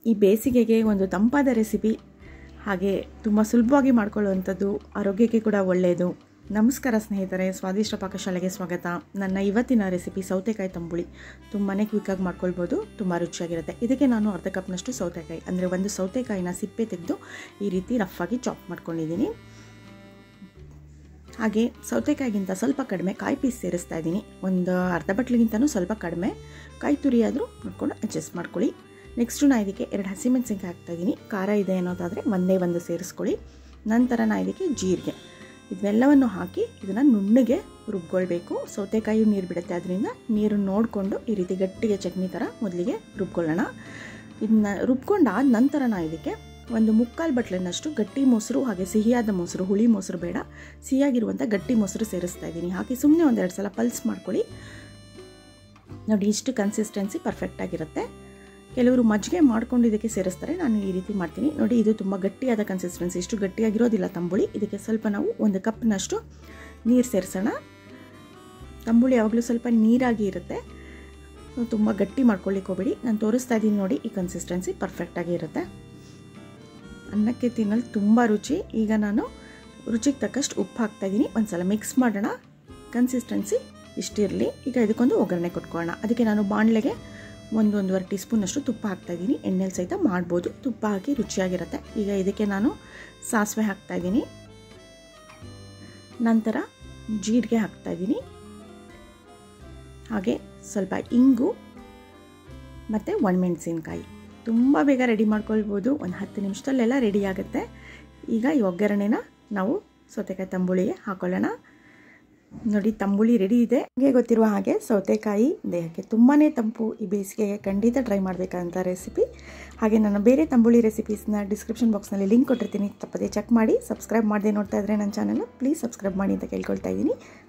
ಈ ಬೇಸಿಗೆಗೆ ಒಂದು ತಂಪಾದ ರೆಸಿಪಿ, ಹಾಗೆ ತುಂಬ ಸುಲಭವಾಗಿ ಮಾಡ್ಕೊಳ್ಳುವಂಥದ್ದು, ಆರೋಗ್ಯಕ್ಕೆ ಕೂಡ ಒಳ್ಳೆಯದು. ನಮಸ್ಕಾರ ಸ್ನೇಹಿತರೆ, ಸ್ವಾದಿಷ್ಟ ಪಾಕಶಾಲೆಗೆ ಸ್ವಾಗತ. ನನ್ನ ಇವತ್ತಿನ ರೆಸಿಪಿ ಸೌತೆಕಾಯಿ ತಂಬುಳಿ. ತುಂಬಾ ಕ್ವಿಕ್ಕಾಗಿ ಮಾಡ್ಕೊಳ್ಬೋದು, ತುಂಬ ರುಚಿಯಾಗಿರುತ್ತೆ. ಇದಕ್ಕೆ ನಾನು ಅರ್ಧ ಕಪ್ನಷ್ಟು ಸೌತೆಕಾಯಿ, ಅಂದರೆ ಒಂದು ಸೌತೆಕಾಯಿನ ಸಿಪ್ಪೆ ತೆಗೆದು ಈ ರೀತಿ ರಫಾಗಿ ಚಾಪ್ ಮಾಡ್ಕೊಂಡಿದ್ದೀನಿ. ಹಾಗೆ ಸೌತೆಕಾಯಿಗಿಂತ ಸ್ವಲ್ಪ ಕಡಿಮೆ ಕಾಯಿ ಪೀಸ್ ಸೇರಿಸ್ತಾ ಇದ್ದೀನಿ. ಒಂದು ಅರ್ಧ ಬಟ್ಲಿಗಿಂತನೂ ಸ್ವಲ್ಪ ಕಡಿಮೆ ಕಾಯಿ ತುರಿ ಆದರೂ ನೋಡ್ಕೊಂಡು ಅಡ್ಜಸ್ಟ್ ಮಾಡ್ಕೊಳ್ಳಿ. ನೆಕ್ಸ್ಟು ನಾನು ಇದಕ್ಕೆ 2 ಹಸಿಮೆಣಸಿನ್ಕಾಯಿ ಹಾಕ್ತಾಯಿದ್ದೀನಿ. ಖಾರ ಇದೆ ಅನ್ನೋದಾದರೆ ಒಂದೇ ಒಂದು ಸೇರಿಸ್ಕೊಳ್ಳಿ. ನಂತರ ನಾನು ಇದಕ್ಕೆ ಜೀರಿಗೆ, ಇದನ್ನೆಲ್ಲವನ್ನು ಹಾಕಿ ಇದನ್ನು ನುಣ್ಣಗೆ ರುಬ್ಕೊಳ್ಬೇಕು. ಸೌತೆಕಾಯಿ ನೀರು ಬಿಡುತ್ತೆ, ಅದರಿಂದ ನೀರು ನೋಡಿಕೊಂಡು ಈ ರೀತಿ ಗಟ್ಟಿಗೆ ಚಟ್ನಿ ಥರ ಮೊದಲಿಗೆ ರುಬ್ಕೊಳ್ಳೋಣ. ಇದನ್ನ ರುಬ್ಕೊಂಡಾದ ನಂತರ ನಾನು ಇದಕ್ಕೆ ಒಂದು 3/4 ಬಟ್ಲಿನಷ್ಟು ಗಟ್ಟಿ ಮೊಸರು, ಹಾಗೆ ಸಿಹಿಯಾದ ಮೊಸರು, ಹುಳಿ ಮೊಸರು ಬೇಡ, ಸಿಹಿಯಾಗಿರುವಂಥ ಗಟ್ಟಿ ಮೊಸರು ಸೇರಿಸ್ತಾ ಇದ್ದೀನಿ. ಹಾಕಿ ಸುಮ್ಮನೆ 1-2 ಸಲ ಪಲ್ಸ್ ಮಾಡ್ಕೊಳ್ಳಿ. ನೋಡಿ, ಇಷ್ಟು ಕನ್ಸಿಸ್ಟೆನ್ಸಿ ಪರ್ಫೆಕ್ಟಾಗಿರುತ್ತೆ. ಕೆಲವರು ಮಜ್ಜಿಗೆ ಮಾಡ್ಕೊಂಡು ಇದಕ್ಕೆ ಸೇರಿಸ್ತಾರೆ, ನಾನು ಈ ರೀತಿ ಮಾಡ್ತೀನಿ. ನೋಡಿ, ಇದು ತುಂಬ ಗಟ್ಟಿಯಾದ ಕನ್ಸಿಸ್ಟೆನ್ಸಿ, ಇಷ್ಟು ಗಟ್ಟಿಯಾಗಿರೋದಿಲ್ಲ ತಂಬುಳಿ. ಇದಕ್ಕೆ ಸ್ವಲ್ಪ ನಾವು 1 ಕಪ್ನಷ್ಟು ನೀರು ಸೇರಿಸೋಣ. ತಂಬುಳಿ ಯಾವಾಗಲೂ ಸ್ವಲ್ಪ ನೀರಾಗಿ ಇರುತ್ತೆ, ತುಂಬ ಗಟ್ಟಿ ಮಾಡ್ಕೊಳ್ಳಿಕ್ಕೆ ಹೋಗಬೇಡಿ. ನಾನು ತೋರಿಸ್ತಾ ಇದ್ದೀನಿ ನೋಡಿ, ಈ ಕನ್ಸಿಸ್ಟೆನ್ಸಿ ಪರ್ಫೆಕ್ಟಾಗಿ ಇರುತ್ತೆ. ಅನ್ನಕ್ಕೆ ತಿನ್ನಲು ತುಂಬ ರುಚಿ. ಈಗ ನಾನು ರುಚಿಗೆ ತಕ್ಕಷ್ಟು ಉಪ್ಪು ಹಾಕ್ತಾಯಿದ್ದೀನಿ. ಒಂದು ಸಲ ಮಿಕ್ಸ್ ಮಾಡೋಣ. ಕನ್ಸಿಸ್ಟೆನ್ಸಿ ಇಷ್ಟಿರಲಿ. ಈಗ ಇದಕ್ಕೊಂದು ಒಗ್ಗರಣೆ ಕೊಟ್ಕೊಳ್ಳೋಣ. ಅದಕ್ಕೆ ನಾನು ಬಾಣಲೆಗೆ 1-1.5 ಟೀ ಸ್ಪೂನಷ್ಟು ತುಪ್ಪ ಹಾಕ್ತಾಯಿದ್ದೀನಿ. ಎಣ್ಣೆಲಿ ಸಹಿತ ಮಾಡ್ಬೋದು, ತುಪ್ಪ ಹಾಕಿ ರುಚಿಯಾಗಿರುತ್ತೆ. ಈಗ ಇದಕ್ಕೆ ನಾನು ಸಾಸಿವೆ ಹಾಕ್ತಾಯಿದ್ದೀನಿ, ನಂತರ ಜೀರಿಗೆ ಹಾಕ್ತಾಯಿದ್ದೀನಿ, ಹಾಗೆ ಸ್ವಲ್ಪ ಇಂಗು ಮತ್ತು ಒಣಮೆಣಸಿನ್ಕಾಯಿ. ತುಂಬ ಬೇಗ ರೆಡಿ ಮಾಡ್ಕೊಳ್ಬೋದು, ಒಂದು 10 ನಿಮಿಷದಲ್ಲೆಲ್ಲ ರೆಡಿ ಆಗುತ್ತೆ. ಈಗ ಈ ಒಗ್ಗರಣೆನ ನಾವು ಸೌತೆಕಾಯಿ ತಂಬುಳಿಗೆ ಹಾಕೊಳ್ಳೋಣ. ನೋಡಿ, ತಂಬುಳಿ ರೆಡಿ ಇದೆ. ನಿಮಗೆ ಗೊತ್ತಿರುವ ಹಾಗೆ ಸೌತೆಕಾಯಿ ದೇಹಕ್ಕೆ ತುಂಬಾ ತಂಪು. ಈ ಬೇಸಿಗೆಗೆ ಖಂಡಿತ ಟ್ರೈ ಮಾಡಬೇಕಂತ ರೆಸಿಪಿ. ಹಾಗೆ ನಾನು ಬೇರೆ ತಂಬುಳಿ ರೆಸಿಪೀಸ್ನ ಡಿಸ್ಕ್ರಿಪ್ಷನ್ ಬಾಕ್ಸ್ನಲ್ಲಿ ಲಿಂಕ್ ಕೊಟ್ಟಿರ್ತೀನಿ, ತಪ್ಪದೇ ಚೆಕ್ ಮಾಡಿ. ಸಬ್ಸ್ಕ್ರೈಬ್ ಮಾಡದೆ ನೋಡ್ತಾ ಇದ್ದರೆ ನನ್ನ ಚಾನಲ್ ಪ್ಲೀಸ್ ಸಬ್ಸ್ಕ್ರೈಬ್ ಮಾಡಿ ಅಂತ ಕೇಳ್ಕೊಳ್ತಾ ಇದ್ದೀನಿ.